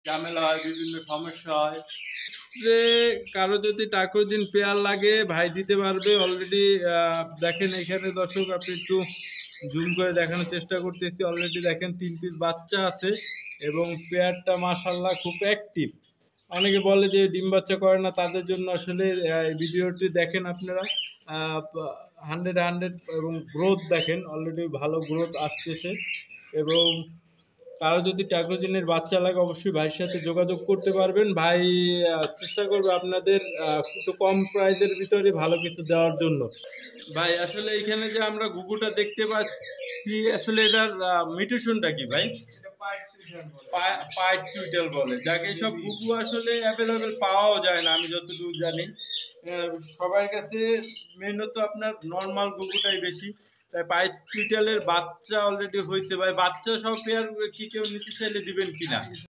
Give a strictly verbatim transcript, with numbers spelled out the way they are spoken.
ঝামেলা হয়, বিভিন্ন সমস্যা হয়। যে কারো যদি টাকোজিন পেয়ার লাগে ভাই দিতে পারবে। অলরেডি দেখেন এখানে দর্শক, আপনি একটু জুম করে দেখানোর চেষ্টা করতেছি। অলরেডি দেখেন তিন পিস বাচ্চা আছে এবং পেয়ারটা মাশাআল্লাহ খুব অ্যাক্টিভ। অনেকে বলে যে ডিম বাচ্চা করে না, তাদের জন্য আসলে এই ভিডিওটি দেখেন আপনারা। হান্ড্রেড হান্ড্রেড এবং গ্রোথ দেখেন, অলরেডি ভালো গ্রোথ আসতেছে। এবং কারো যদি ট্যাক্রোজিনের বাচ্চা লাগে অবশ্যই ভাইয়ের সাথে যোগাযোগ করতে পারবেন। ভাই চেষ্টা করবে আপনাদের একটু কম প্রাইসের ভিতরে ভালো কিছু দেওয়ার জন্য। ভাই আসলে এখানে যে আমরা ঘুঘুটা দেখতে পাচ্ছি, আসলে এটার মিউটেশনটা কি ভাই? পাইট চুইটাল বলে, যাকে সব ঘুঘু আসলে অ্যাভেলেবেল পাওয়াও যায় না আমি যতটুকু জানি। সবার কাছে মেনত আপনার নর্মাল ঘুঘুটাই বেশি। তাই পাইট চুইটালের বাচ্চা অলরেডি হয়েছে ভাই। বাচ্চা সব পেয়ার কি কেউ নিতে চাইলে দিবেন কিনা?